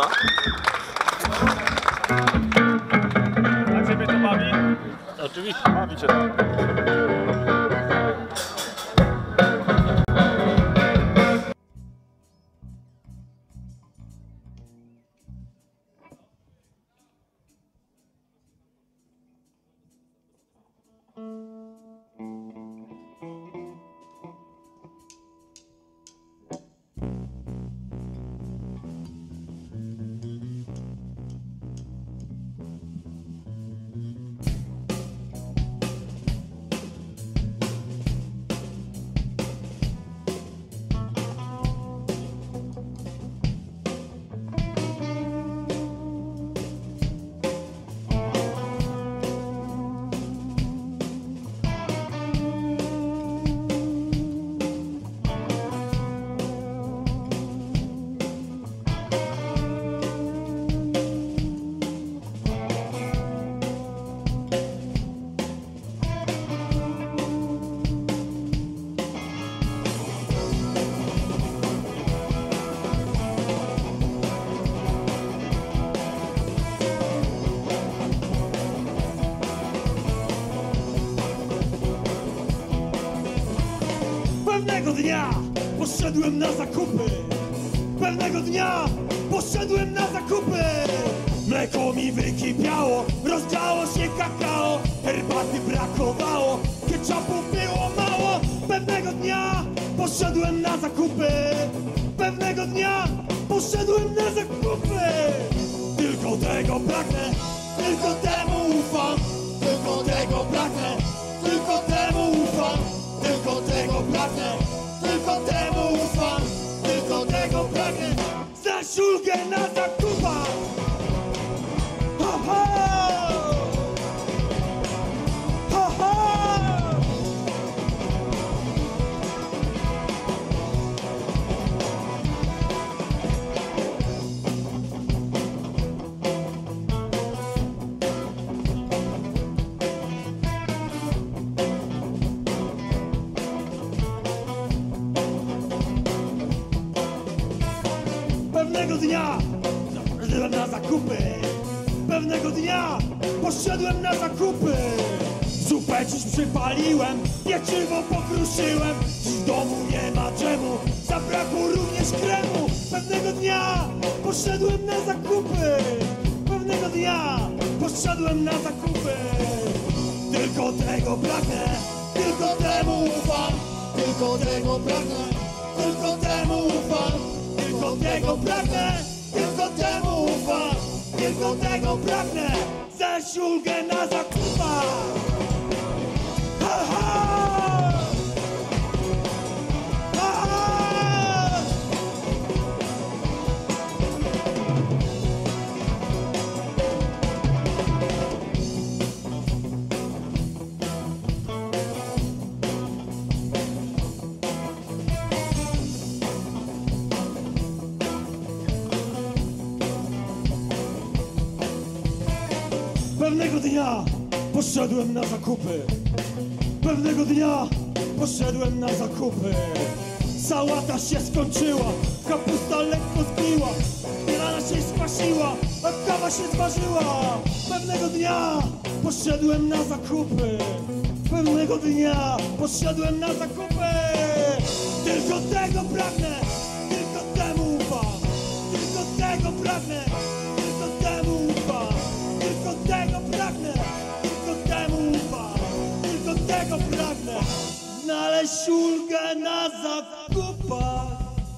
Robota. A ciebie to bawi? Oczywiście. Bawi cię to. Pewnego dnia poszedłem na zakupy. Pewnego dnia poszedłem na zakupy. Mleko mi wykipiało, rozdziało się kakao. Herbaty brakowało, ketchupu było mało. Pewnego dnia poszedłem na zakupy. Pewnego dnia poszedłem na zakupy. Tylko tego pragnę, tylko temu ufam. Tylko tego pragnę, tylko temu ufam. Tylko tego pragnę, tylko temu ufam. Tylko tego pragnę, znać ulgę na zakupach. Ha, ha! Ha, ha! Pewnego dnia poszedłem na zakupy. Pewnego dnia poszedłem na zakupy. Zupę dziś przypaliłem, pieczywo pokruszyłem. Dziś w domu nie ma czemu, zabrakło również kremu. Pewnego dnia poszedłem na zakupy. Pewnego dnia poszedłem na zakupy. Tylko tego pragnę, tylko temu ufam. Tylko tego pragnę, tylko temu ufam. Tylko tego pragnę, tylko temu ufam. Tylko tego pragnę, zaś ulgę na zakupach. Ha, ha! Ha, ha! Pewnego dnia poszedłem na zakupy. Pewnego dnia poszedłem na zakupy. Sałata się skończyła, kapusta lekko zgniła, rana się skwasiła, a kawa się zważyła. Pewnego dnia poszedłem na zakupy. Pewnego dnia poszedłem na zakupy. Tylko tego pragnę, tylko temu ufam. Tylko tego pragnę, tylko temu ufam. Tylko tego pragnę, tylko temu ufam. Tylko tego pragnę, znaleźć ulgę na zakupach.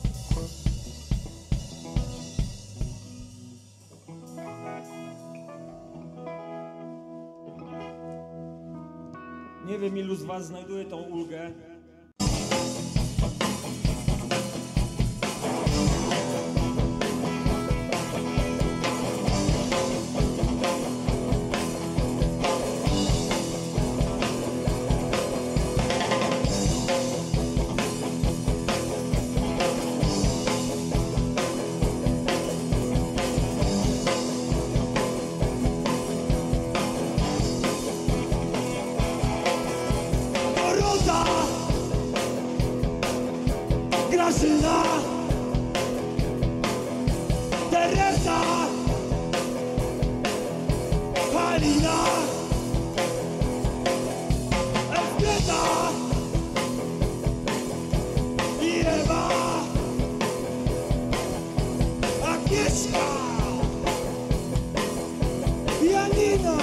Nie wiem, ilu z was znajduje tą ulgę. Grażyna, Teresa. Elżbieta, Halina, Elżbieta i Ewa, Agnieszka, Janina,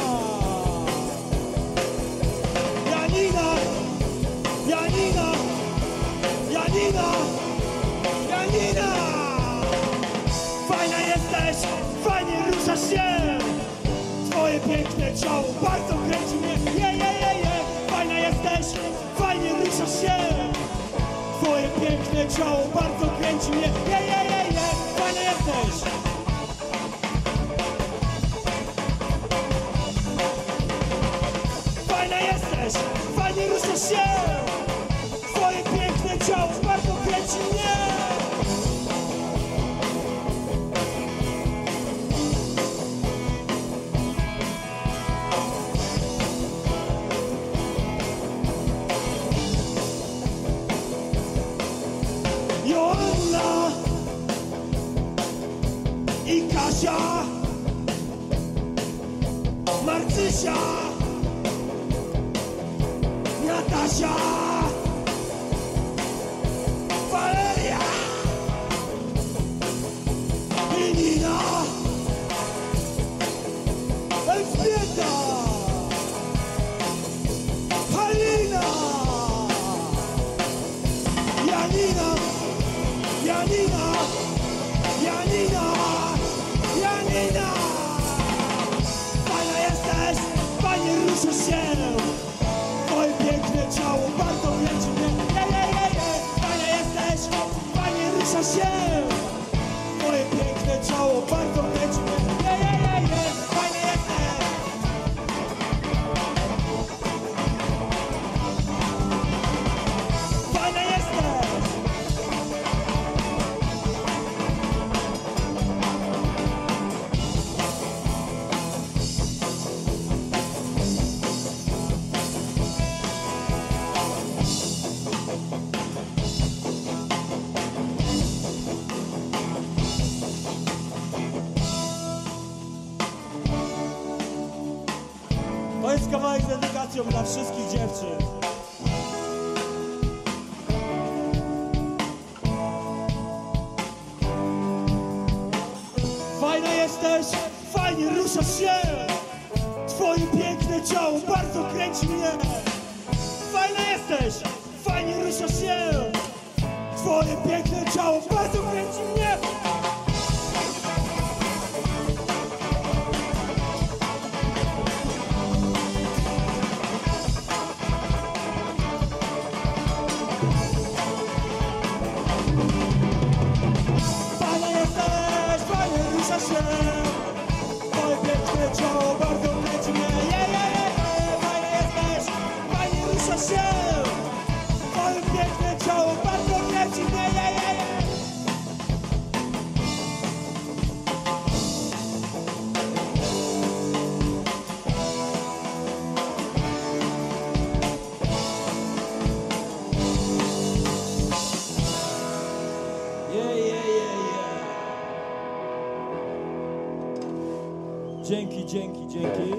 Janina, Janina, Janina, Janina. Fajna jesteś, fajnie ruszasz się. Twoje piękne ciało bardzo kręci mnie. Je. Fajna jesteś, fajnie ruszasz się. Twoje piękne ciało bardzo kręci mnie. Je. Fajna jesteś. Fajna jesteś, fajnie ruszasz się. Twoje piękne ciało bardzo kręci mnie. Joanna i Kasia, Marcysia, Natasia, Waleria i Nina, Elżbieta, Halina, Janina, Janina, Janina, Janina. Fajna jesteś, fajnie ruszasz się. Twoje piękne ciało bardzo kręci mnie. Je. Fajna jesteś, fajnie ruszasz się. Twoje piękne ciało bardzo kręci mnie. Je. Fajna jesteś. Fajna jesteś. To jest kawałek z dedykacją dla wszystkich dziewczyn. Fajna jesteś, fajnie ruszasz się. Twoje piękne ciało bardzo kręci mnie. Fajna jesteś, fajnie ruszasz się. Twoje piękne ciało bardzo kręci mnie. Fajna jesteś, fajnie ruszasz się. Twoje piękne ciało bardzo kręci mnie. Je. Fajna jesteś, fajnie ruszasz się. Twoje piękne ciało bardzo kręci mnie. Je. Dzięki.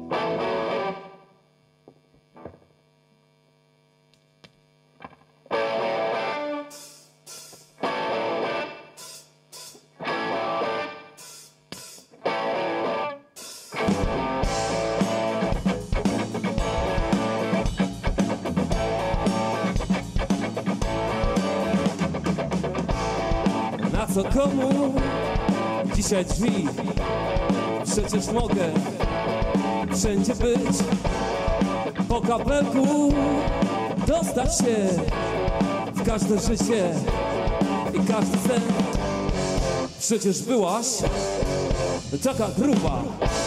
Na co komu dzisiaj drzwi? Przecież mogę wszędzie być. Po kabelku dostać się w każde życie i każdy sen. Przecież byłaś taka gruba.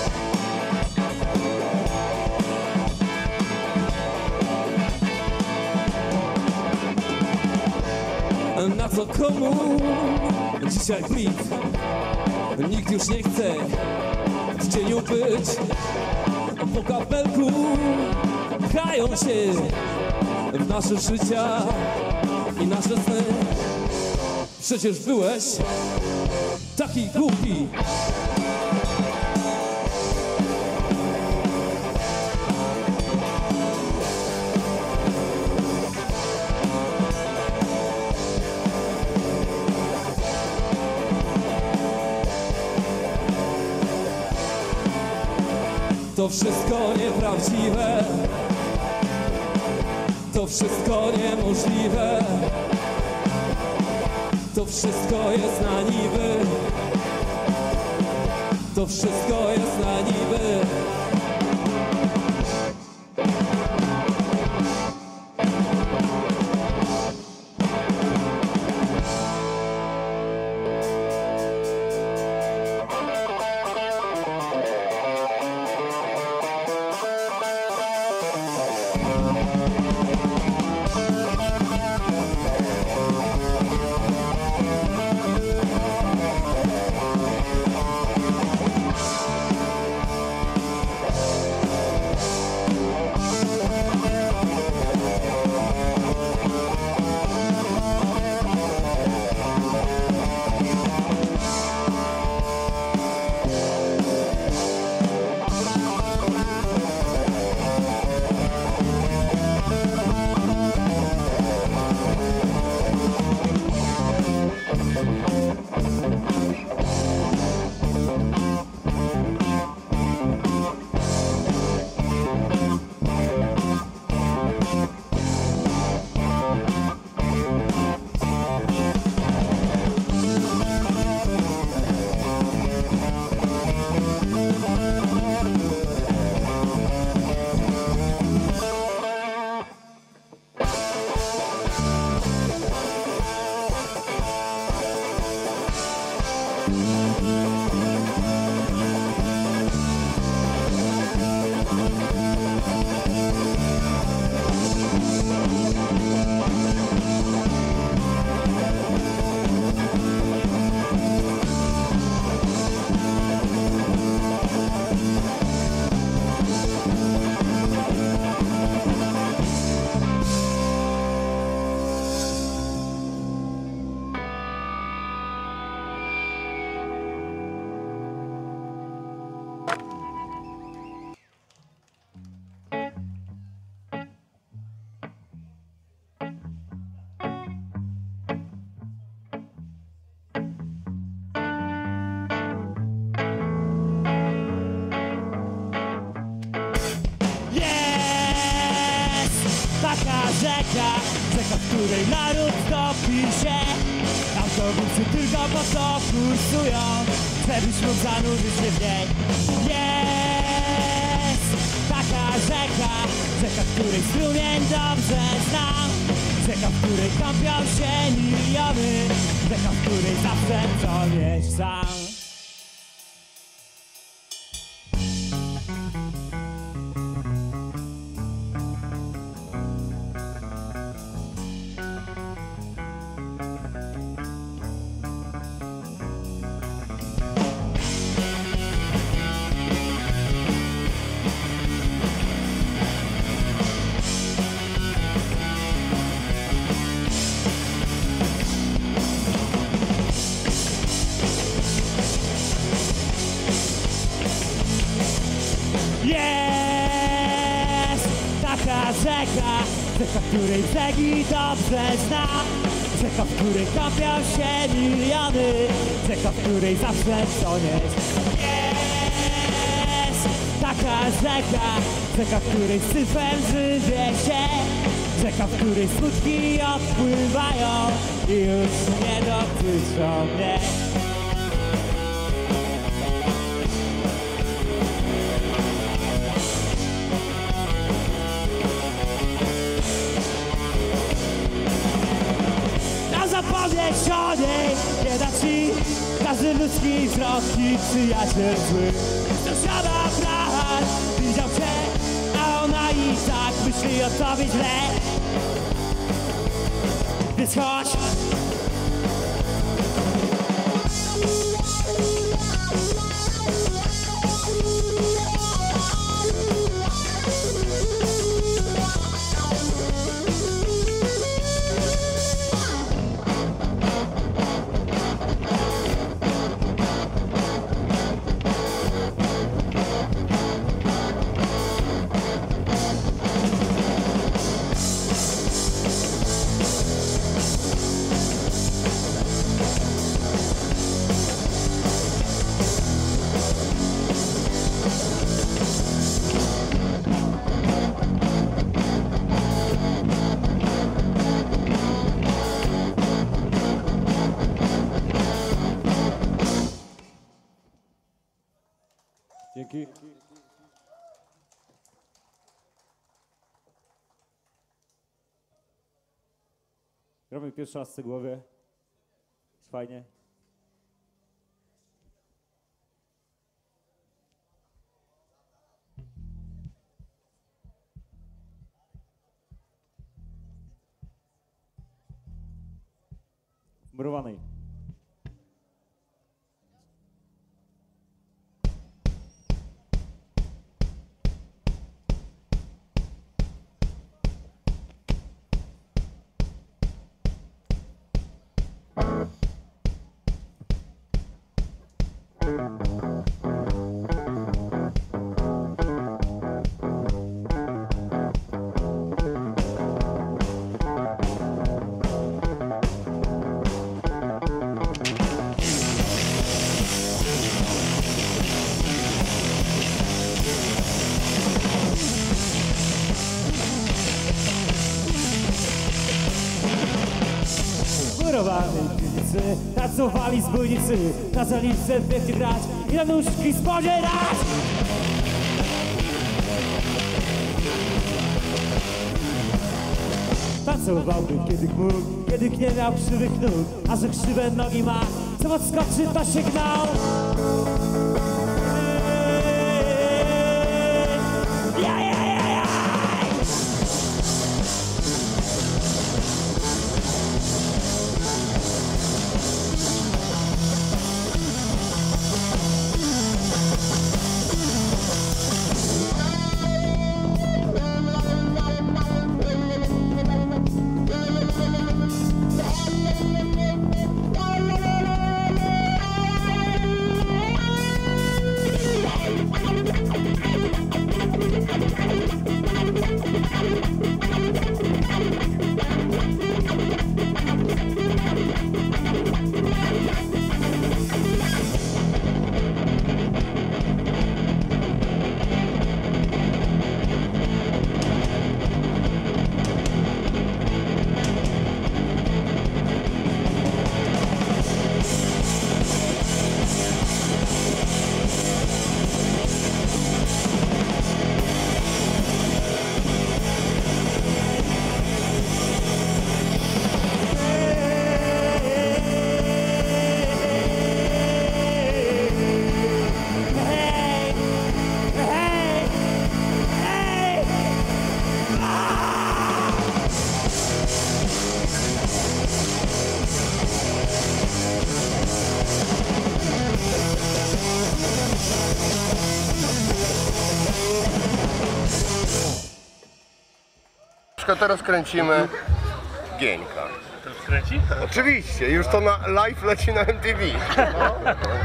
Na co komu dzisiaj bit? Nikt już nie chce w cieniu być. Po kabelku pchają się w nasze życia i nasze sny. Przecież byłeś taki głupi. To wszystko nieprawdziwe, to wszystko niemożliwe, to wszystko jest na niby, to wszystko jest na niby. Rzeka, w której naród topi się. Autobusy tylko po to kursują, żebyś mógł zanurzyć się w niej. Jest taka rzeka, w której strumień dobrze znam. Rzeka, w której kąpią się miliony, rzeka, w której zawsze toniesz sam. Jest taka rzeka, rzeka, której brzegi dobrze znam. Rzeka, w której kąpią się miliony, rzeka, w której zawsze toniesz. Jest taka rzeka, rzeka, w której syfem żywie się. Rzeka, w której smutki odpływają i już nie dotyczą mnie. Zapomnieć o niej nie da ci każdy ludzki wzrok i przyjaciel zły. Sąsiada brat widział cię, a ona i tak myśli o tobie źle. Więc chodź. Dzięki. Gramy pierwszy raz w głowie. Fajnie. Murowanej. Murowanej piwnicy, tacowali zbójnicy, na zaliczce pięknie grać i na nóżki spodzierać. Tancowałby kiedy mógł, kiedy nie miał krzywych nóg, a że krzywe nogi ma, co odskoczy to się gnał. Teraz kręcimy Gieńka. To już kręci? Oczywiście, już to na live leci na MTV. No.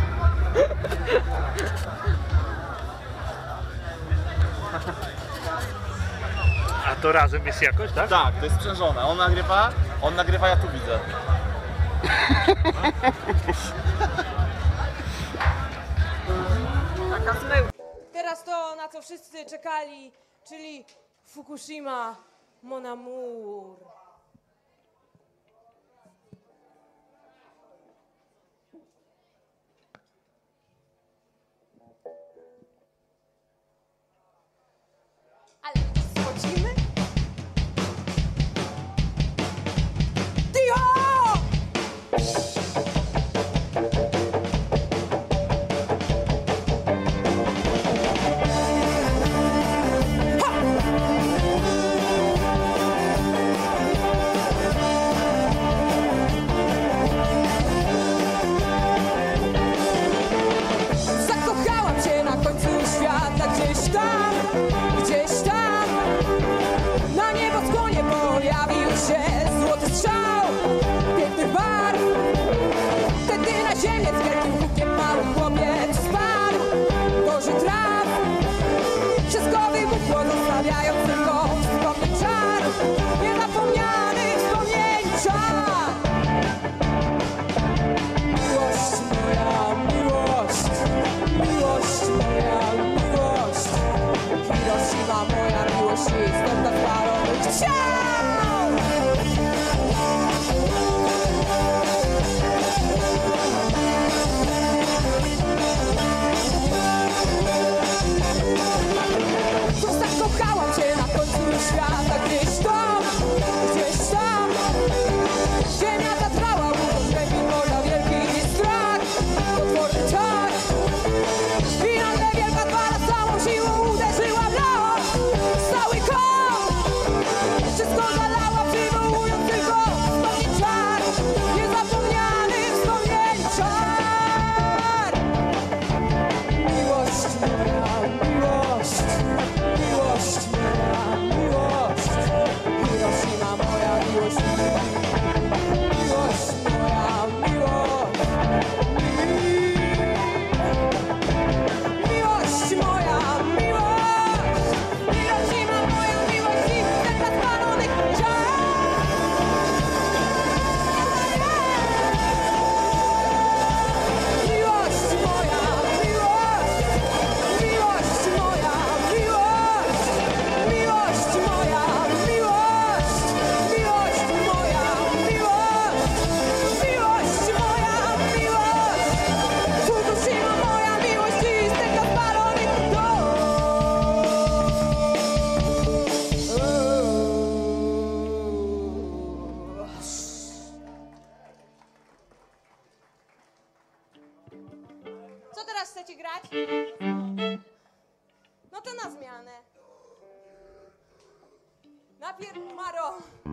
A to razem jest jakoś, tak? Tak, to jest sprzężone. On nagrywa, ja tu widzę. Teraz to, na co wszyscy czekali, czyli Fukushima, Mon Amour. Ale schodzimy? Dio! teraz chcecie grać? No to na zmianę. Najpierw Maro.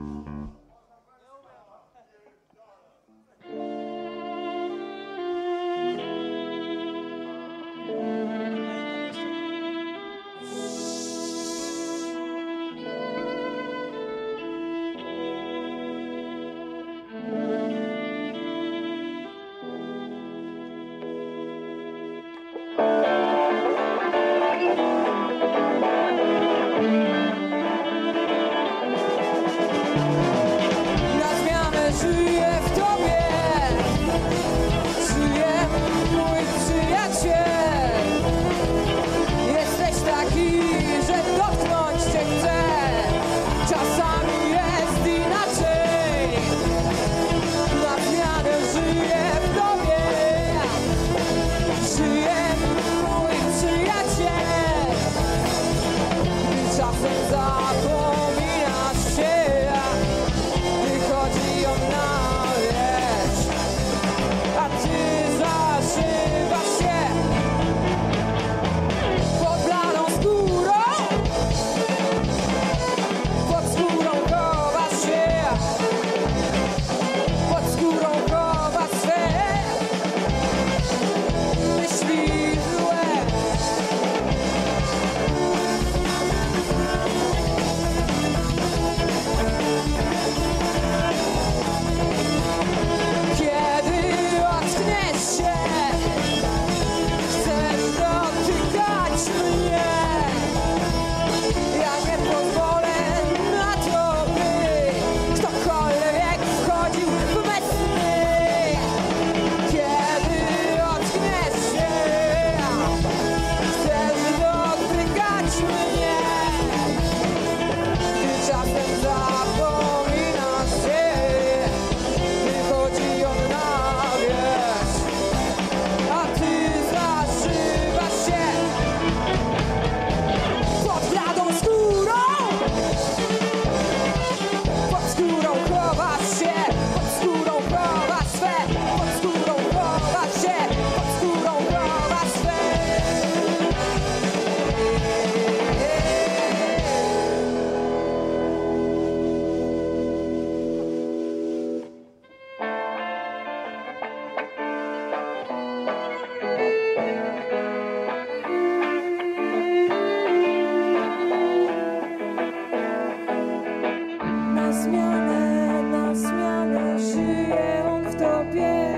Na zmianę żyje on w tobie,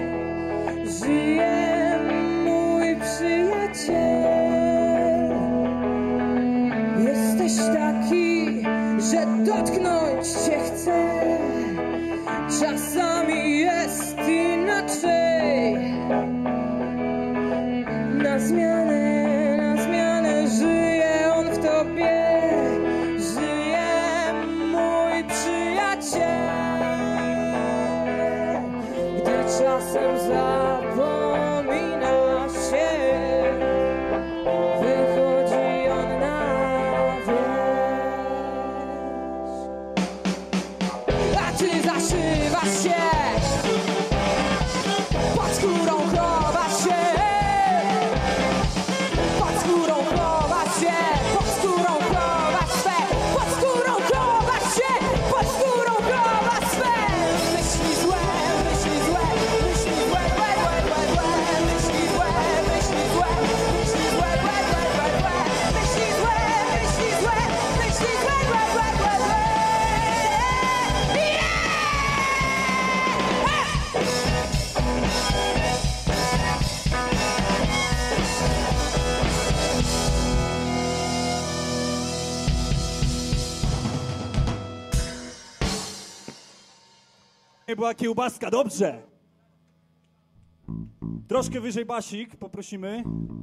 żyje mój przyjaciel. Jesteś taki, że dotknąć cię chce, czasami jest inaczej. Na zmianę żyje on w tobie, żyje mój przyjaciel. Gdy czasem zapomina się, wychodzi on na wierzch. A ty zaszywasz się, pod skórą chowasz się, pod skórą chowasz się, pod skórą chowasz swe, pod skórą chowasz się, pod skórą chowasz swe. Myśli złe, myśli złe, myśli złe, łe, łe, łe, łe, myśli złe, myśli złe, myśli złe, łe, łe, łe, łe, myśli złe, myśli złe, myśli złe, łe, łe, łe, łe. Nie była kiełbaska, dobrze. Troszkę wyżej basik, poprosimy.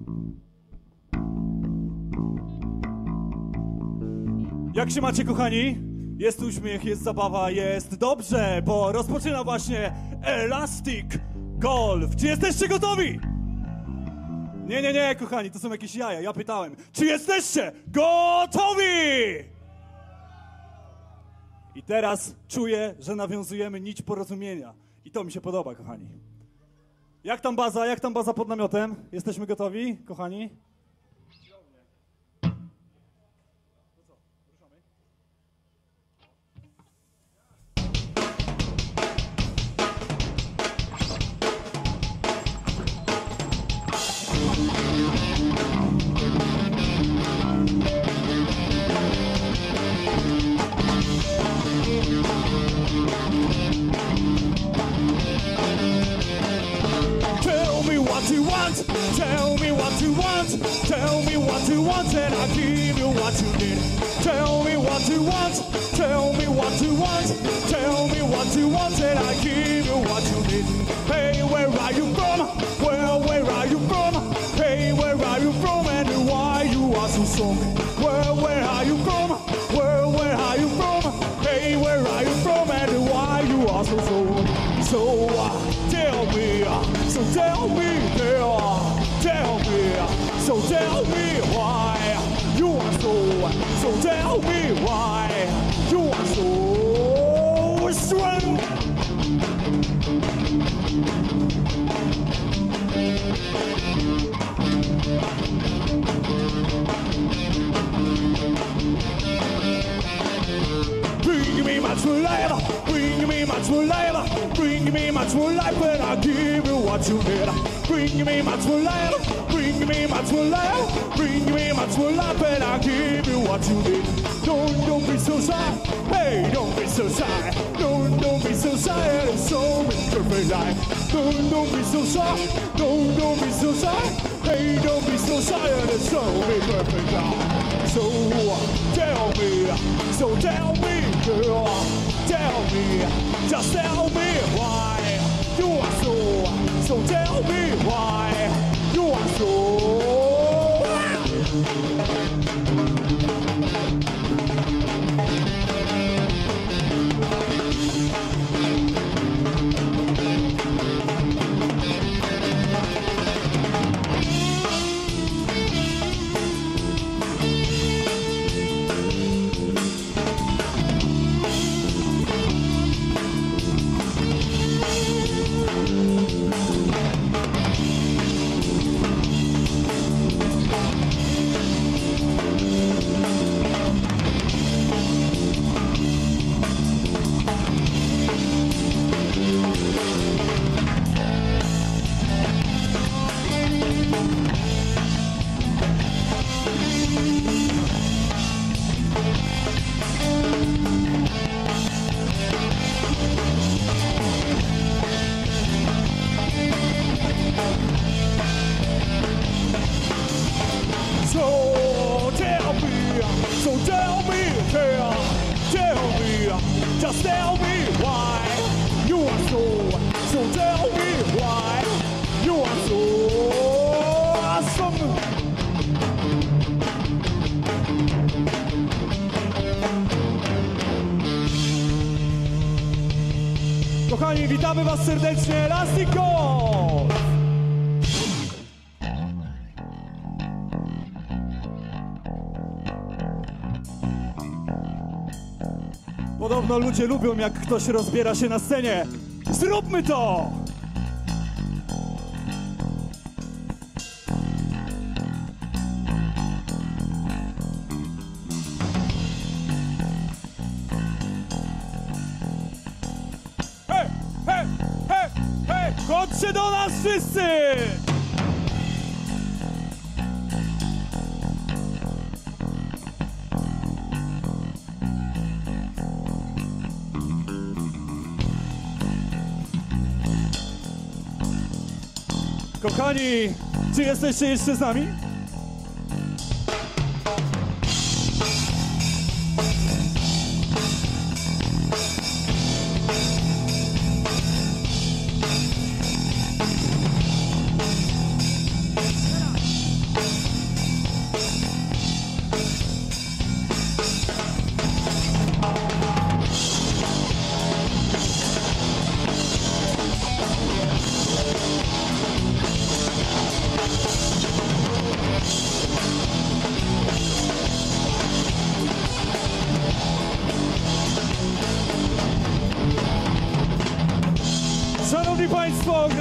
Jak się macie, kochani? Jest uśmiech, jest zabawa, jest dobrze, bo rozpoczyna właśnie Elastic Golf. Czy jesteście gotowi? Nie, kochani, to są jakieś jaja. Ja pytałem, czy jesteście gotowi? I teraz czuję, że nawiązujemy nić porozumienia. I to mi się podoba, kochani. Jak tam baza? Jak tam baza pod namiotem? Jesteśmy gotowi, kochani? Tell me what you want, tell me what you want, tell me what you want, and I'll give you what you need. Tell me what you want, tell me what you want, tell me what you want, and I'll give you what you need. Hey, where are you from? Where are you from? Hey, where are you from, and why you are so strong? Where are you from? Where are you from? Hey, where are you from, and why you are so strong? So tell me, so tell me, tell me, so tell me why you are so tell me why you are so strong. Bring me much more life, bring me much more life, bring me much more life, and I'll give you what you need. Bring me much more life, bring me much more life, bring me much more life, and I'll give you what you need. Don't be so shy, hey, don't be so shy, don't be so shy, and it's so perfect life. Don't be so shy, don't be so shy, hey, don't be so shy, and it's so perfect life. So tell me, girl, tell me, just tell me why you are so tell me why you are so. Just tell me why you are so tell me why you are so awesome. Kochani, witamy was serdecznie, Elastic Golf! Podobno ludzie lubią, jak ktoś rozbiera się na scenie. Zróbmy to! Hej, hej, hej, hej! Chodźcie do nas wszyscy! Kochani, czy jesteście jeszcze z nami?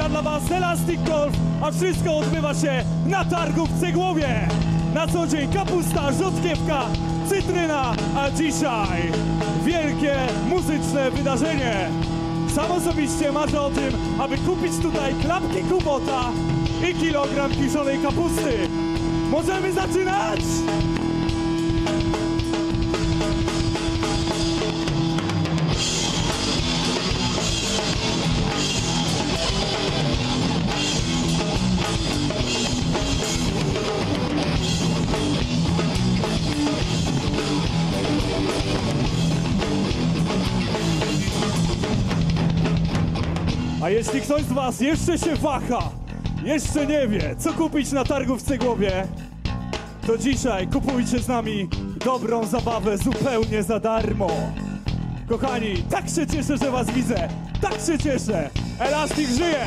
gra dla was Elastic Golf, a wszystko odbywa się na targu w Cegłowie. Na co dzień kapusta, rzodkiewka, cytryna, a dzisiaj wielkie muzyczne wydarzenie. Sam osobiście marzę o tym, aby kupić tutaj klapki kubota i kilogram kiszonej kapusty. Możemy zaczynać? A jeśli ktoś z was jeszcze się waha, jeszcze nie wie, co kupić na targu w Cegłowie, to dzisiaj kupujcie z nami dobrą zabawę zupełnie za darmo. Kochani, tak się cieszę, że was widzę, tak się cieszę. Elastic żyje!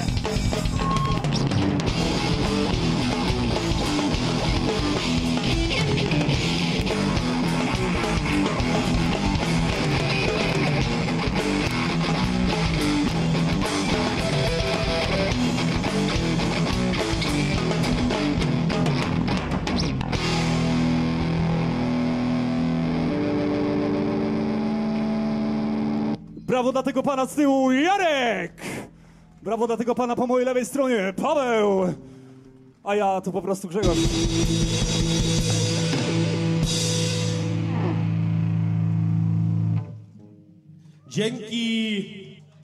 Brawo dla tego pana z tyłu, Jarek! Brawo dla tego pana po mojej lewej stronie, Paweł! A ja to po prostu Grzegorz. Dzięki!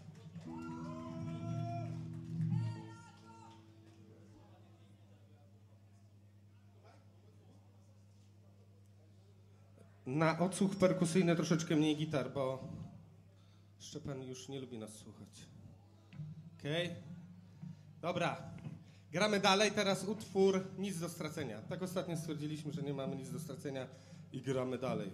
Na odsłuch perkusyjny troszeczkę mniej gitar, bo Szczepan już nie lubi nas słuchać. Okej? Dobra. Gramy dalej, teraz utwór Nic do stracenia. Tak ostatnio stwierdziliśmy, że nie mamy nic do stracenia i gramy dalej.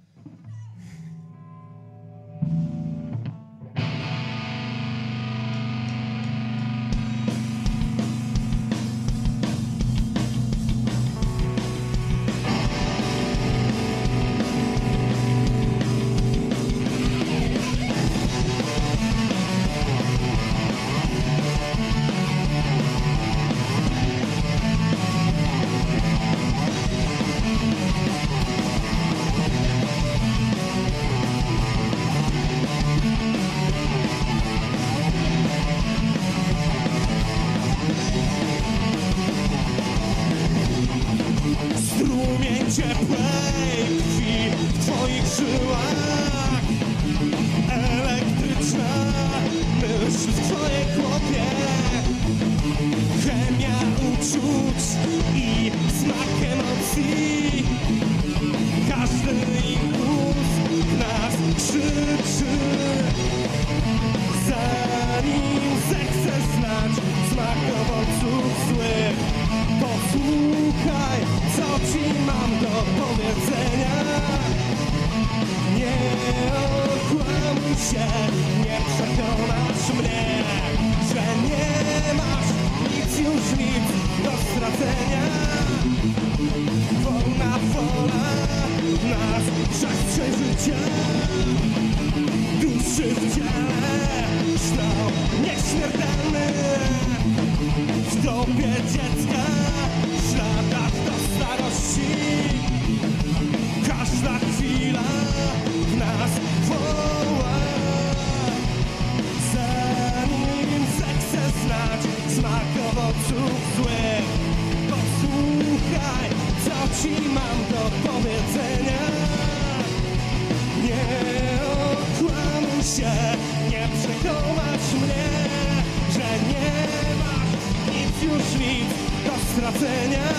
Strumień ciepłej krwi w twoich żyłach, elektryczna myśl w twojej głowie, chemia uczuć i smak emocji, każdy impuls w nas krzyczy, zanim zechcę znać smak owoców złych. Posłuchaj, co ci mam do powiedzenia. Nie okłamuj się, nie przekonasz mnie, że nie masz nic, już nic do stracenia. Wolna wola nas przestrzeń życia, duszy w ciele, kształt nieśmiertelny. W tobie dziecka, w latach do starości, każda chwila w nas woła. Zanim zechcę znać smak owoców złych, posłuchaj, co ci mam do powiedzenia. Nie okłamuj się, nie przekonasz mnie, że nie masz już nic do stracenia.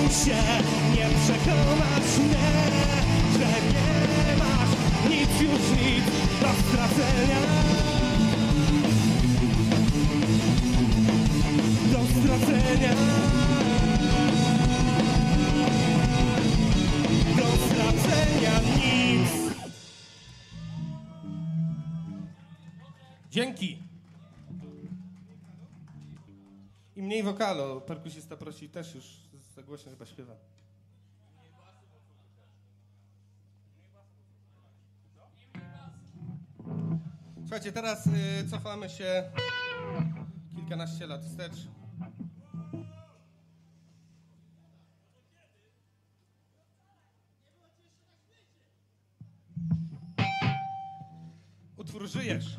się, nie przekonasz mnie, że nie masz nic, już nic do stracenia. Do stracenia. Do stracenia nic. Dzięki. I mniej wokalu. Perkusista prosi też już za głośno chyba śpiewa. Słuchajcie, teraz cofamy się kilkanaście lat wstecz. Utwór Żyjesz.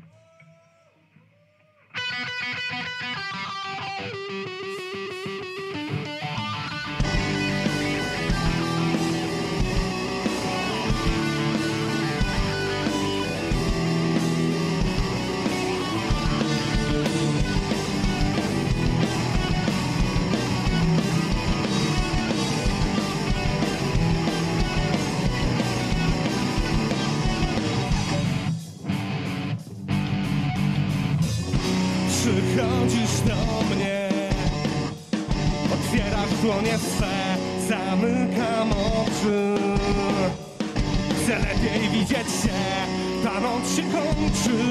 Przychodzisz do mnie, otwierasz dłonie swe, zamykam oczy. Chcę lepiej widzieć się, ta noc się kończy,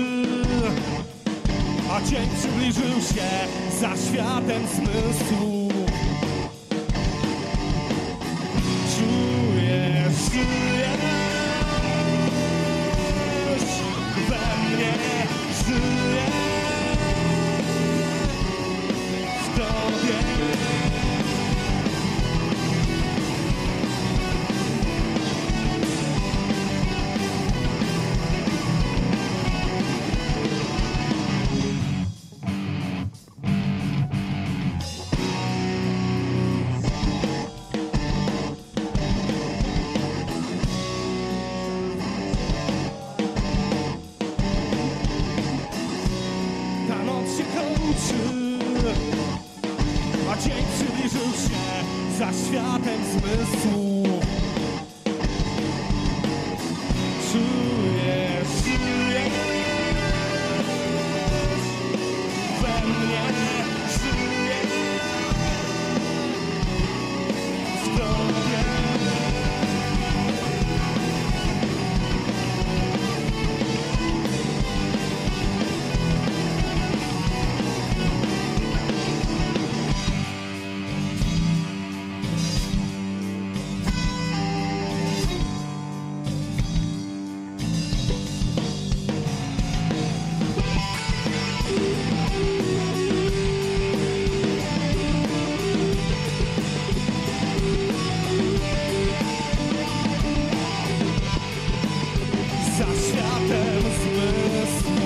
a dzień przybliżył się za światem zmysłu. Czujesz, żyjesz we mnie, żyjesz. Ta noc się kończy, a dzień przybliżył się za światem zmysłu. Czujesz, żyjesz we mnie, żyjesz w tobie. Za światem zmysłu.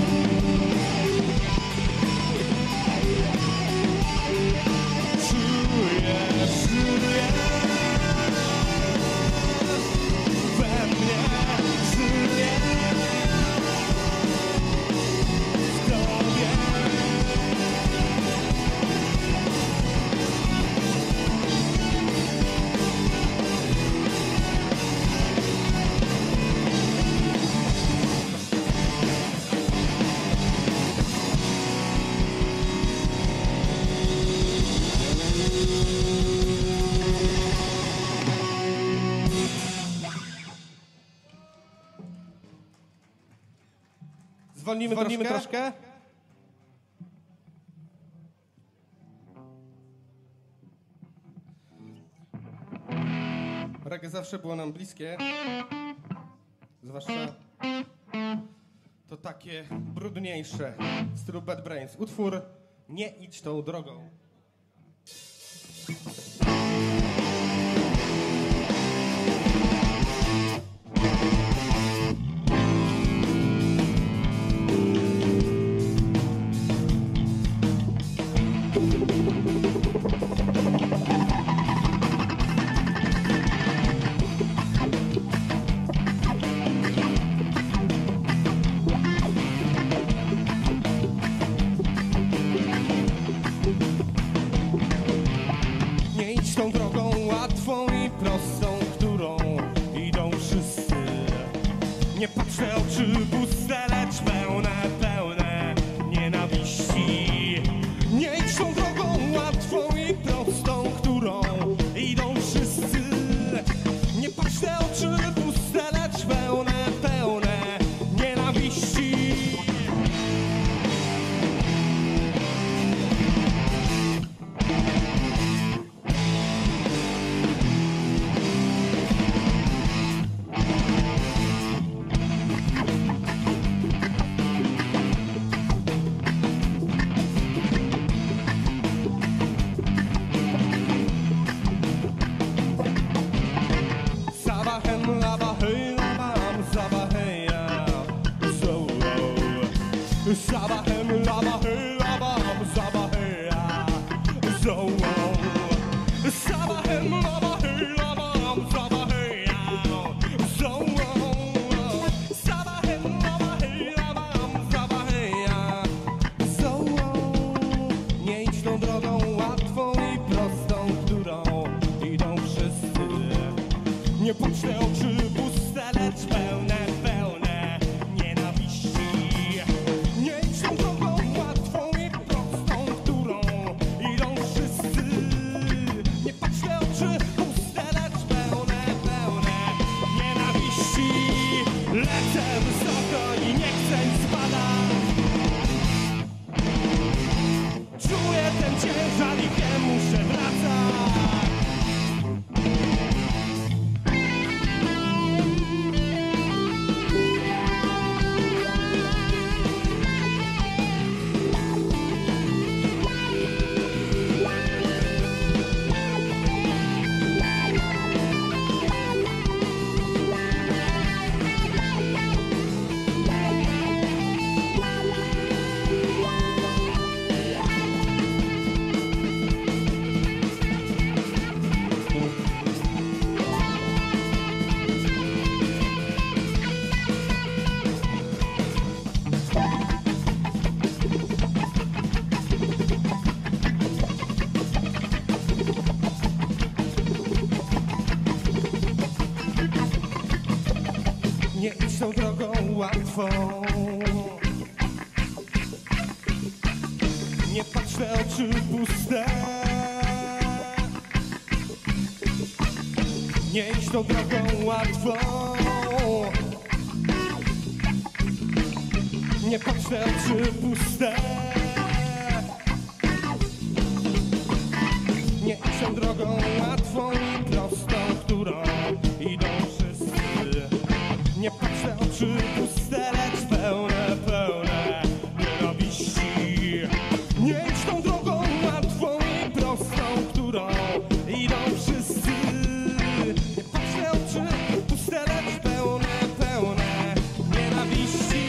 Czujesz, żyjesz we mnie, żyjesz w tobie. Zwolnimy troszkę? Reggae zawsze było nam bliskie. Zwłaszcza to takie brudniejsze w stylu Bad Brains. Utwór Nie idź tą drogą. Nie idź tą drogą, Nie patrzę oczy puste, lecz pełne nienawiści. Nie idź tą drogą łatwą i prostą, którą idą wszyscy. Nie patrzę oczy puste, lecz pełne nienawiści. Nie idź tą drogą łatwą i prostą, którą idą wszyscy. Nie patrz te oczy puste, lecz pełne nienawiści. Nie idź tą drogą łatwą i prostą, którą idą wszyscy. Nie patrz te oczy puste, lecz pełne nienawiści. Lecę wysoko i nie chcę spadać. Czuję ten ciężar i wiem, muszę wracać. Nie idź tą drogą łatwą. Nie patrz te oczy puste. Nie idź tą drogą łatwą. Nie patrz te oczy puste. Nie idź tą drogą łatwą i prostą, którą idą wszyscy. Nie patrz te oczy puste, lecz pełne nienawiści. Nie idź tą drogą łatwą i prostą, którą idą wszyscy. Nie patrz te oczy puste, lecz pełne nienawiści.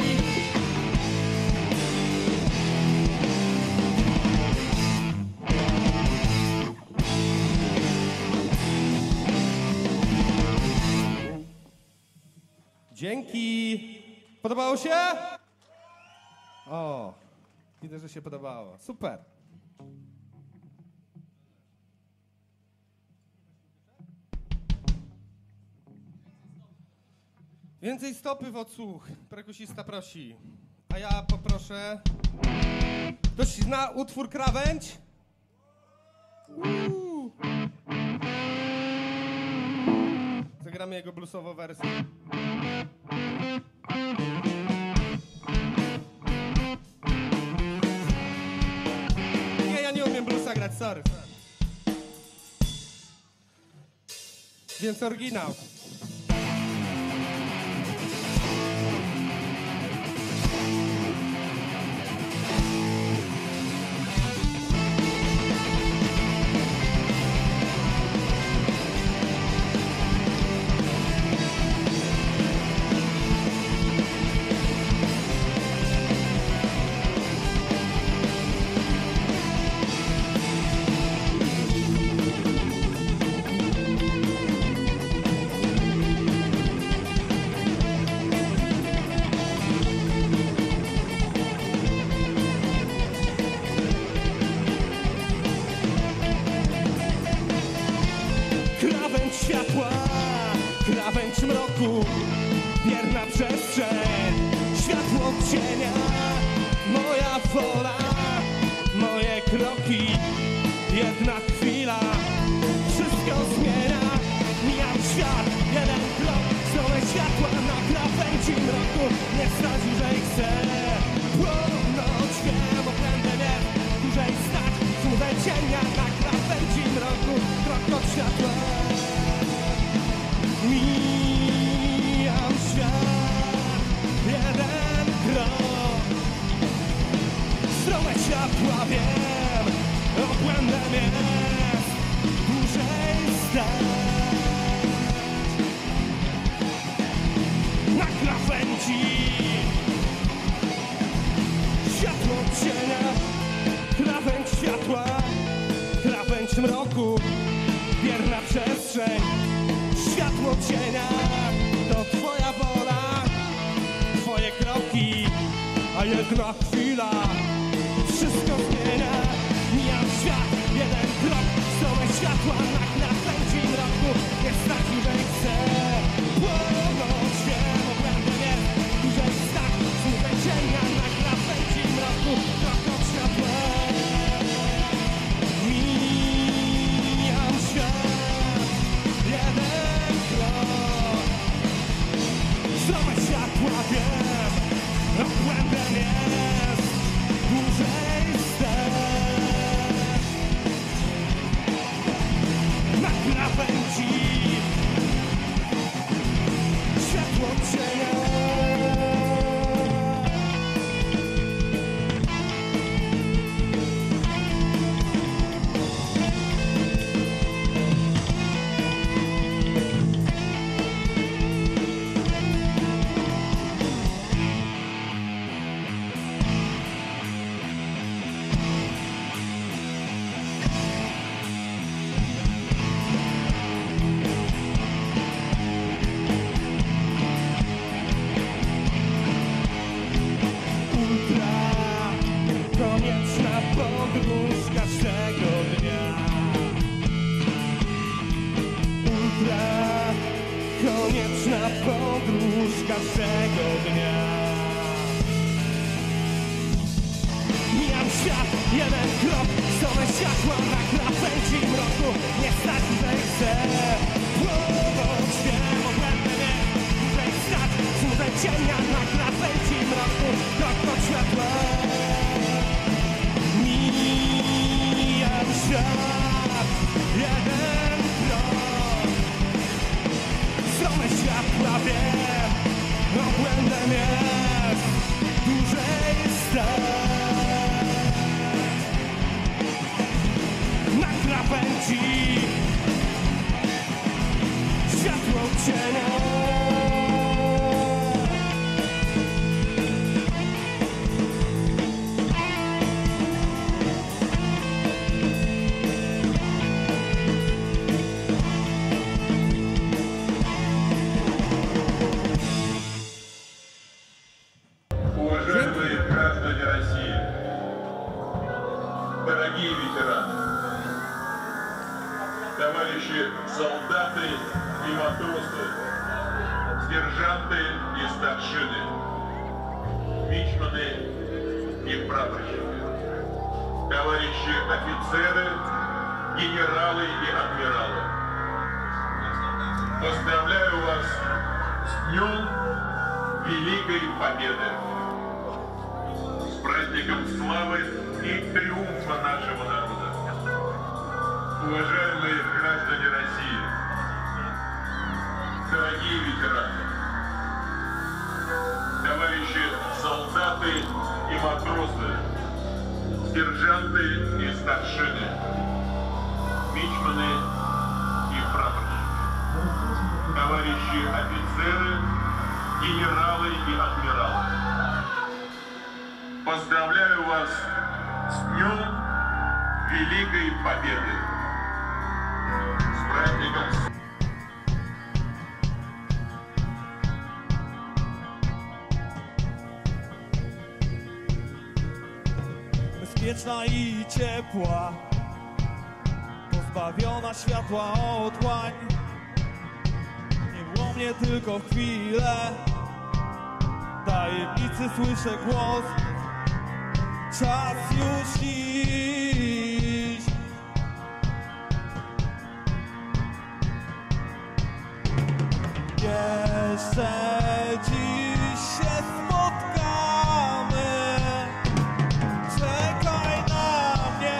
Dzięki! Podobało się? O, widzę, że się podobało. Super! Więcej stopy w odsłuch. Perkusista prosi. A ja poproszę... Ktoś zna utwór Krawędź? Zagramy jego bluesową wersję. Nie, ja nie umiem bluesa grać, sorry. Więc oryginał. Krawędź światła, krawędź mroku, wierna przestrzeń, światło od cienia, moja wola, moje kroki, jedna chwila, wszystko zmienia. Mijam świat, jeden krok, stronę światła na krawędzi mroku. Nie stać dłużej chcę płonąć, wiem, okrętę nie dłużej stać, smutne cienia na krawędzi mroku. Krok od światła. Mijam świat, jeden krok, stronę światła wiem, obłędem jest dłużej stać. Na krawędzi światło od cienia, krawędź światła, krawędź mroku, wierna przestrzeń, światło od cienia, to twoja wola, twoje kroki, a jedna chwila wszystko zmienia. Mijam świat, jeden krok, stronę światła na krawędzi mroku. Nie stać dłużej chcę płonąć, wiem, obrębem jest dłużej stać, smutne cienia na krawędzi mroku. Krok od światła. Mijam świat, jeden krok, stronę światła wiem, obłędem jest dłużej stać. Na krawędzi światło cienia. Konieczna podróż każdego dnia. Konieczna podróż każdego dnia. Mijam świat, jeden krok, stronę światła na krawędzi mroku. Nie stać dłużej chcę płonąć, wiem, obrębem jest dłużej stać, smutne cienia na krawędzi mroku. Krok od światła. Mijam świat, jeden krok, stronę światła wiem, obłędem jest dłużej stać. Na krawędzi światło cienia. Уважаемые граждане России, дорогие ветераны, товарищи солдаты и матросы, сержанты и старшины, мичманы и прапорщики, товарищи офицеры, генералы и адмиралы. Поздравляю вас с Днем Великой Победы! С праздником славы и триумфа нашего народа! Уважаемые граждане России, дорогие ветераны, товарищи солдаты и матросы, сержанты и старшины, мичманы и прапорщики, товарищи офицеры, генералы и адмиралы. Поздравляю вас с Днем Великой Победы! С праздником! Bezpieczna i ciepła, pozbawiona światła otchłań. Nie było mnie tylko chwilę, tajemnicy słyszę głos. Czas już iść. Jeszcze dziś się spotkamy. Czekaj na mnie.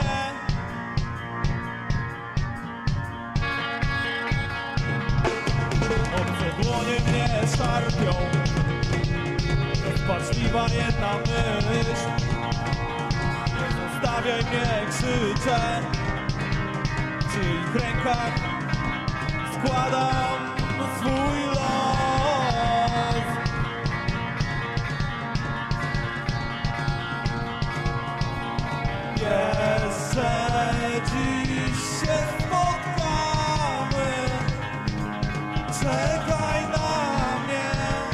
Obce dłonie mnie szarpią. Rozpaczliwa jedna myśl. Nie zostawiaj mnie, krzyczę. W czyich rękach składam swój los. Jeszcze dziś się spotkamy. Czekaj na mnie.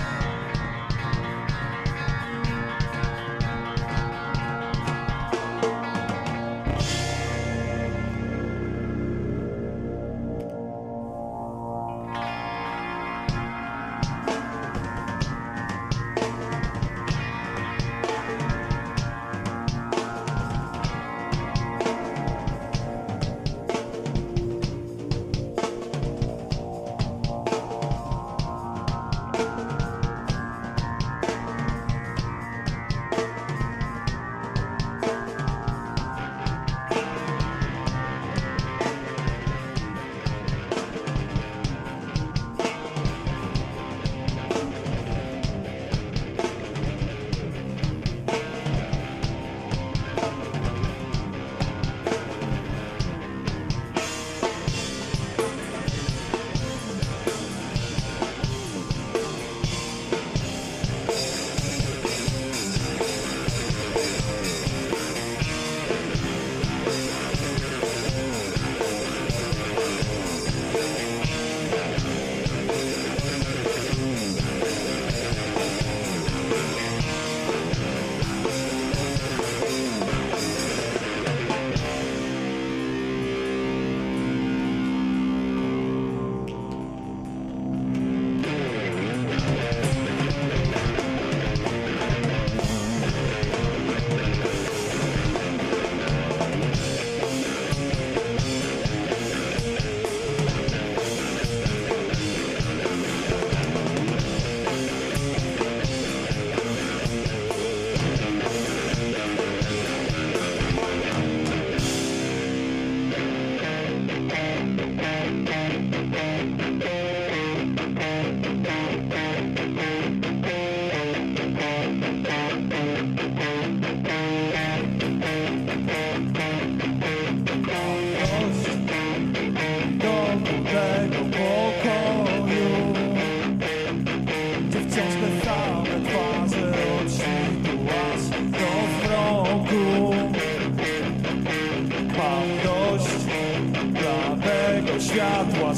Światła,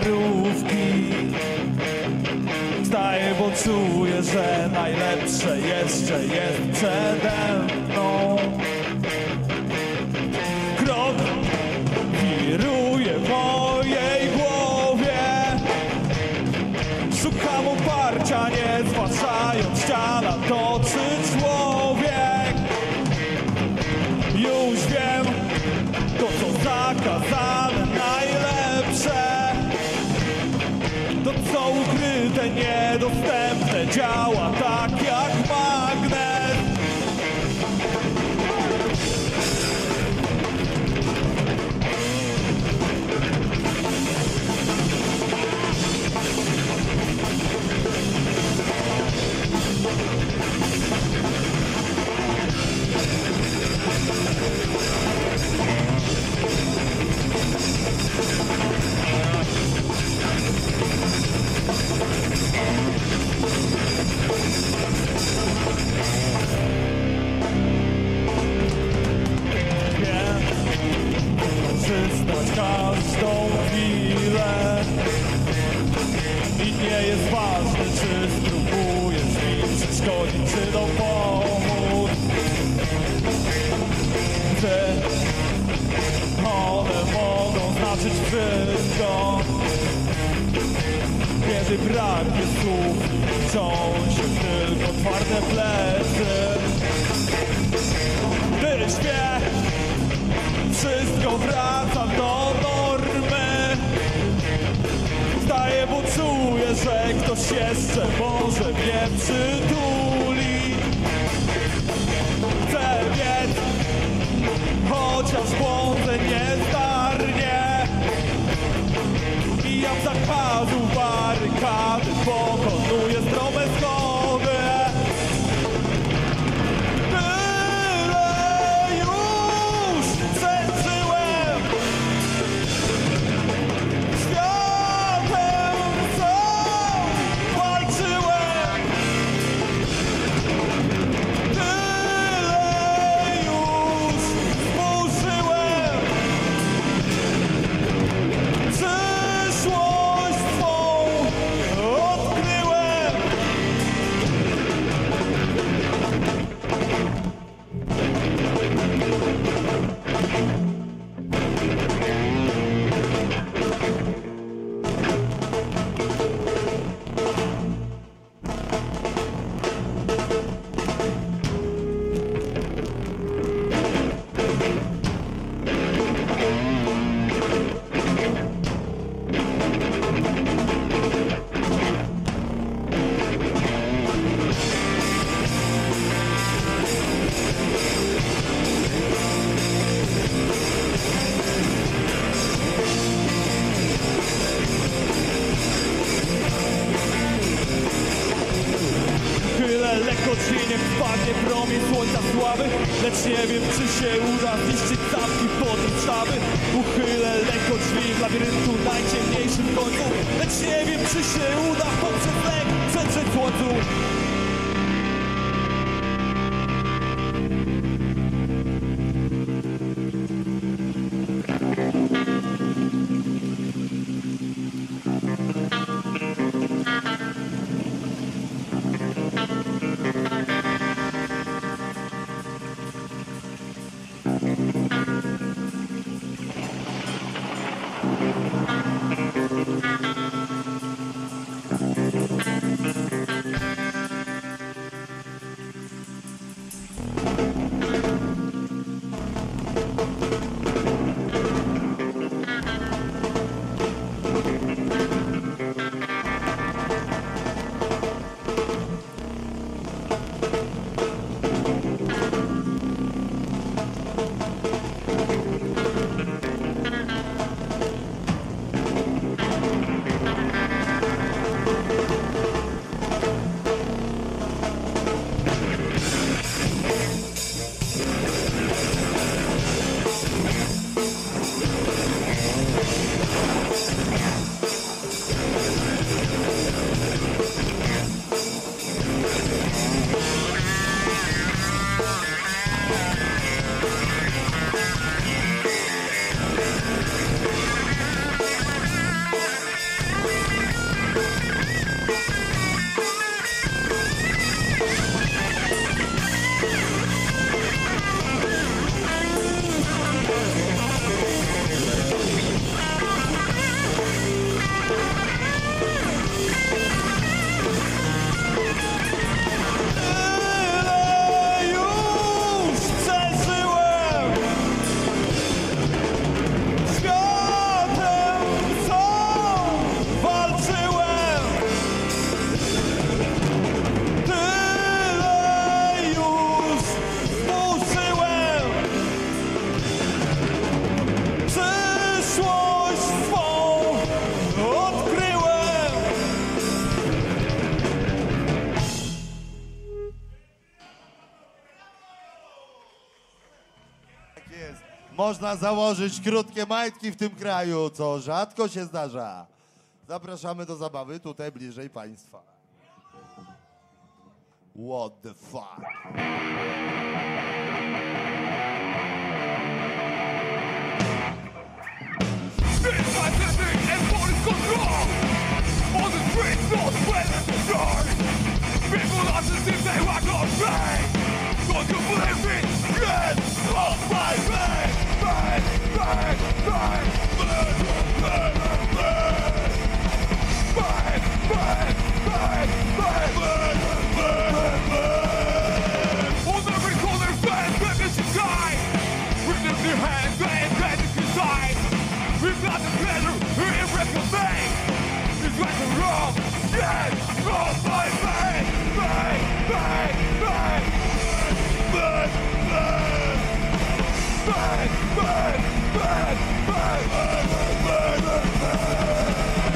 żarówki. Wstaję, bo czuję, że najlepsze jeszcze jest przede mną. Krok wiruje w mojej głowie. Szukam oparcia, nie zważając, ściana toczy człowiek. Już wiem, to co zakazane, najlepsze. To co ukryte, niedostępne, działa tak jak magnes. Wykorzystać każdą chwilę. I nie jest ważne, czy spróbujesz mi przeszkodzić, czy dopomóc. Że one mogą znaczyć wszystko. Kiedy braknie słów, wciąż tylko twarde plecy. Gdy śpię, wszystko wraca do normy. Wstaję, bo czuję, że ktoś jeszcze może mnie przytuli. Chcę biec, chociaż błądzę niezdarnie. Mijam zakazu barykady, pokonuję zdrowe schody. Tyle już przeżyłem, światem sam walczyłem. Tyle już zburzyłem, przyszłość swą odkryłem. Chylę lekko cieniem, wpadnie promień słońca słaby, lecz nie wiem, czy się uda zniszczyć zamki pod sztaby. Uchylę lekko drzwi w labiryntu najciemniejszym końcu, lecz nie wiem, czy się uda poprzez lek przetrzeć słońcu. Można założyć krótkie majtki w tym kraju, co rzadko się zdarza. Zapraszamy do zabawy tutaj bliżej państwa. What the fuck? People are as if they were not paid. Don't you believe me? Get off my back! Back, back, back! Back, back, back! Back, back, back, back! Back, back, back! We've got the pleasure in reckoning. It's right and wrong. Yes, oh my bang, bang, bang, bang, bang, bang, bang, bang, bang, bang, bang, bang, bang.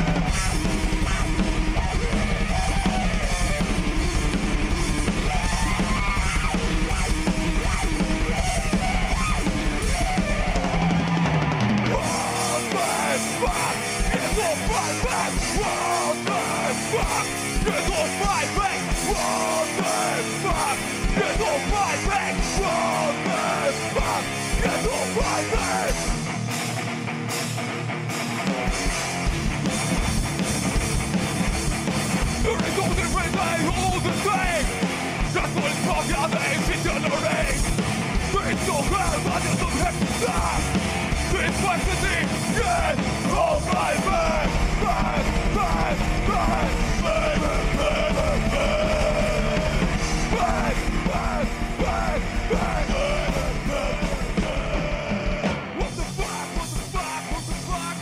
It's so hard, but you don't have to stop. It's like the thing, yes, oh my back, back, back, back, back, back, back, back, back, back, back, back. What the fuck, what the fuck, what the fuck?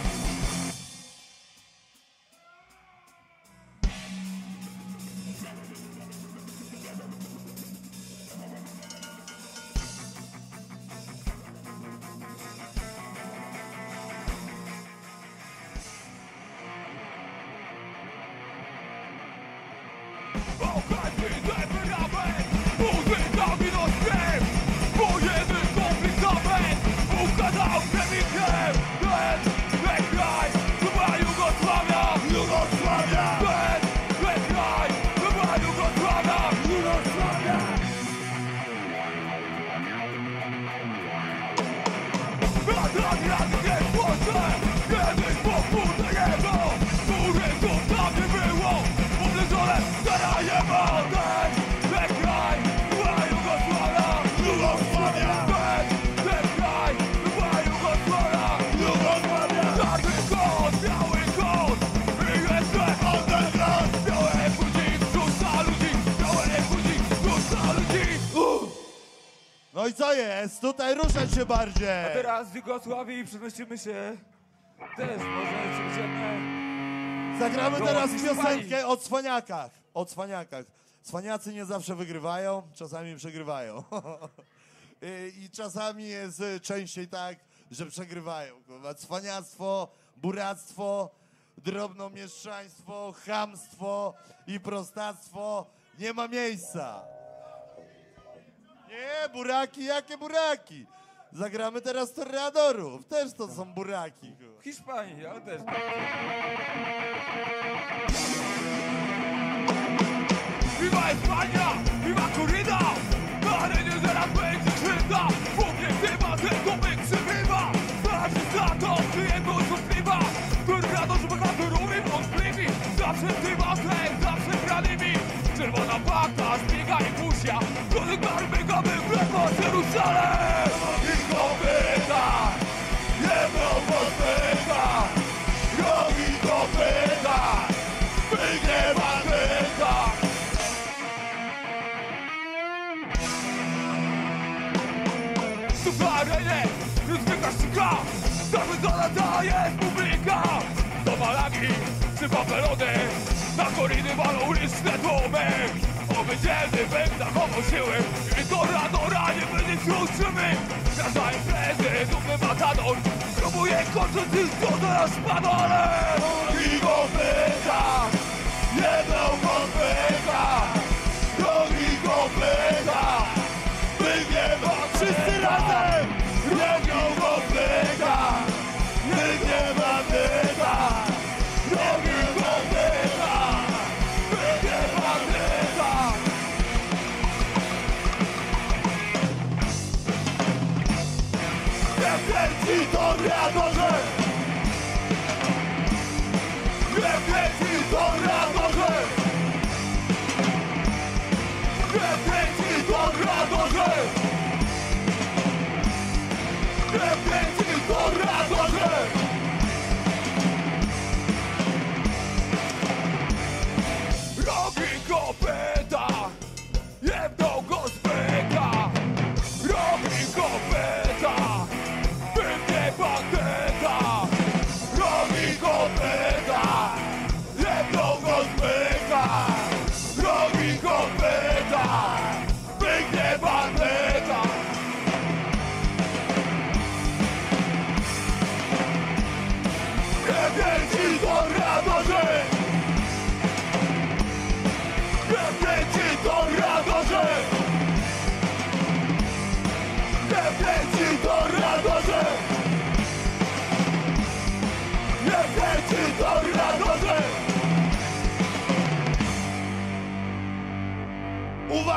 No i co jest? Tutaj ruszać się bardziej! A teraz z Jugosławii przenosimy się też, może ciemne. Zagramy teraz piosenkę o cwaniakach. O cwaniakach. Cwaniacy nie zawsze wygrywają, czasami przegrywają. I czasami jest częściej tak, że przegrywają. Cwaniactwo, buractwo, drobnomieszczaństwo, chamstwo i prostactwo nie ma miejsca. Nie, buraki, jakie buraki? Zagramy teraz Toreadorów, też to są buraki. W Hiszpanii, ale też. Viva España, viva corrida, na arenie zaraz będzie krzywda. Obiektywa tego my krzywima, faszysta to przyjemność możliwa. Toreadorzy bohaterowie wątpliwi, zawsze tymatem, zawsze branymi. Czerwona paka, szpiega i pusia, kolektor biegamy w lewo z Jeruzalem. I kopyta, jedno podpyta, rogi kopyta, wygrywa pyta. Tu w arenie zwykła ściga, zachwycona ta jest publika. Do Malagi czy Papelony, na koriny walą liczne tłumy. Obydzielny bęk zachował siły i Toreadora nie będzie wśródczymy. Nasza imprezy, dumny matador, próbuje kończyć ich to teraz spadł, ale nogi go pyta, jedną podpyta, nogi go pyta, wygniewa wszyscy razem, jedną go pyta, wygniewa pyta, nogi go pyta, wygniewa pyta. Wielki Toreadorze!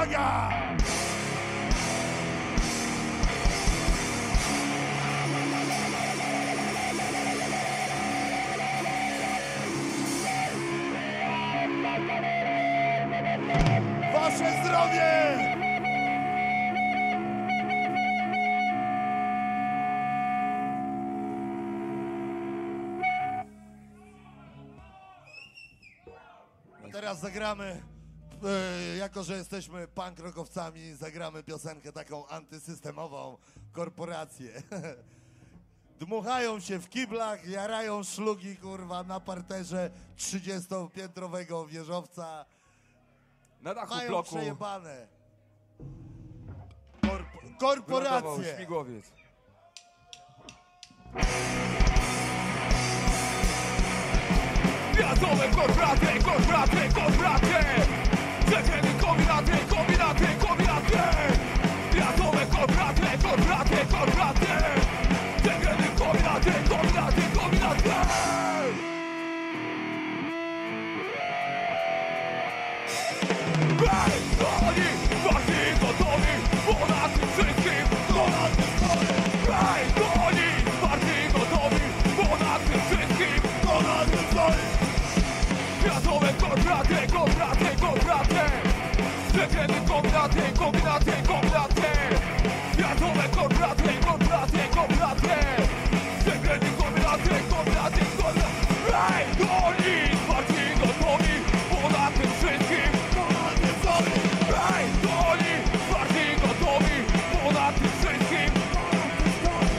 uwaga! Wasze zdrowie! Teraz zagramy, jako że jesteśmy punk rockowcami, zagramy piosenkę taką antysystemową, Korporacje. Dmuchają się w kiblach, jarają szlugi, kurwa, na parterze 30-piętrowego wieżowca. Na dachu Mają bloku przejebane. wylądował Korporacje. śmigłowiec. Wiadomo, korporacje, korporacje, korporacje! Przekręty kombinaty, kombinaty, kombinaty! Wiadomo, korporacje, korporacje, korporacje! Przekręty kombinaty, kombinaty, kombinaty! Hej, oni, właśnie gotowi, ponad tym wszystkim, ponad tym stołem! Hej, oni, właśnie gotowi, ponad tym wszystkim, ponad tym stołem! Światowe korporacje, korporacje, korporacje! Przekręty kombinacje, kombinacje, kombinacje! Światowe korporacje, korporacje, korporacje! Przekręty kombinacje, kombinacje, kombinacje! Hej, oni, bardziej gotowi, ponad tym wszystkim, ponad tym stołem! Hej, oni, bardziej gotowi, ponad tym wszystkim, ponad tym stołem!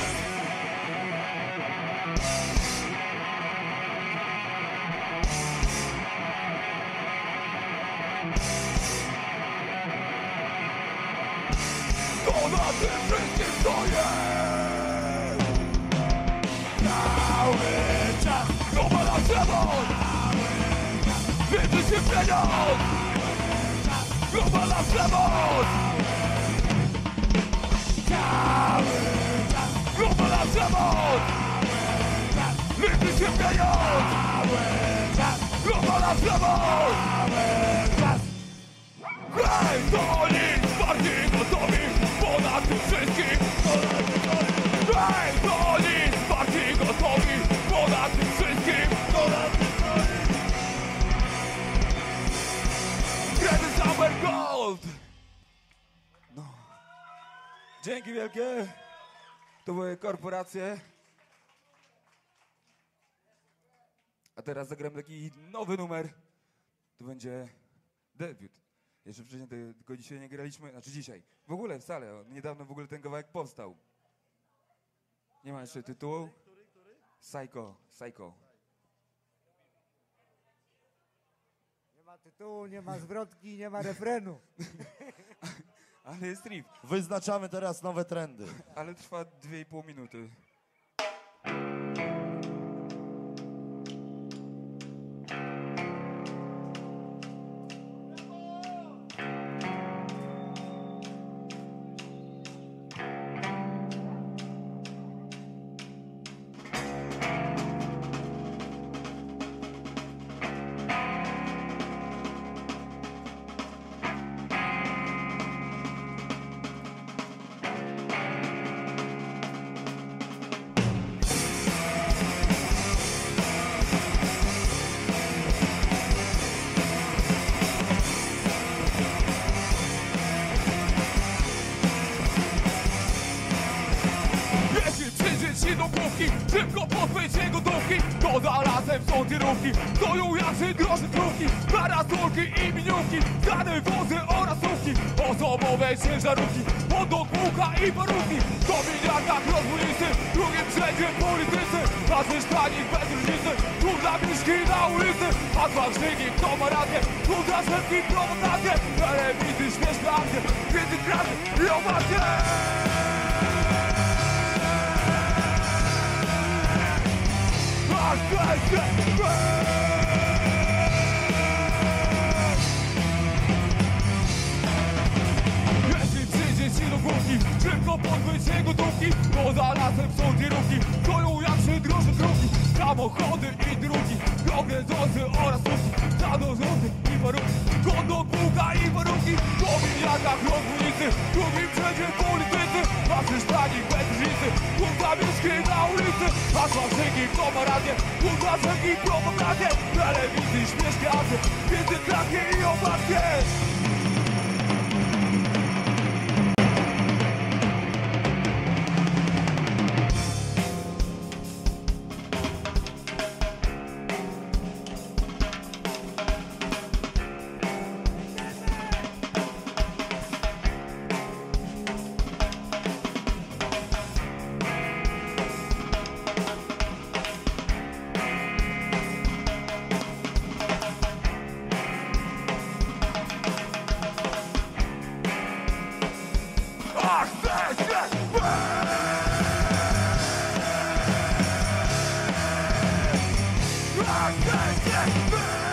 To na tym wszystkim stoję! Cały czas globala przemoc! Wiedzy się pieniądz! Globala przemoc! Cały czas globala przemoc! Wiedzy się pieniądz! Globala przemoc! Hej, to nic bardziej gotowi, ponad tym wszystkim, ponad tym wszystkim. Hej, to nic bardziej gotowi, ponad tym wszystkim, ponad tym wszystkim. Grady Summer Gold! No. Dzięki wielkie. To były Korporacje. A teraz zagramy taki nowy numer. To będzie debiut. Jeszcze wcześniej tylko dzisiaj nie graliśmy, znaczy dzisiaj. W ogóle wcale, niedawno w ogóle ten kawałek powstał. Nie ma jeszcze tytułu? Psycho, Psycho. Nie ma tytułu, nie ma zwrotki, nie ma refrenu. Ale jest riff. Wyznaczamy teraz nowe trendy. Ale trwa 2,5 minuty. Szybko pozbyć jego duchki, to zarazem są kierunki. Stoją jak grosze trunki, parasolki i miniówki, dane wozy oraz sówki, osobowe ciężarówki, podok, mucha i parówki. To w miliardach rozbójnicy, drugim trzecim politycy, patrzysz tanik bez różnicy, tu dla mieszki na ulicy, a dwa krzyki, kto ma rację, tu dla szybki prowokacje, telewizji śmieszne akcje, między krasy i owacje. Jeśli przyjdzie ci do górki, szybko pozbyć jego duchki, bo za lasem są kierunki, stoją jak przydrożne kroki, samochody i drugi, ognędzący oraz słupki, zadążący i warunki, godno długa i warunki. W drugim jadach rozwójnicy, w drugim wszędzie politycy. Waszy sztanik bez różnicy, kurwa mieszki na ulicy. A sławczyki w tomaradnie, kurwa wszelki prowokacje. W telewizji śmieszki asy, wizy klatki i owacje. Yes!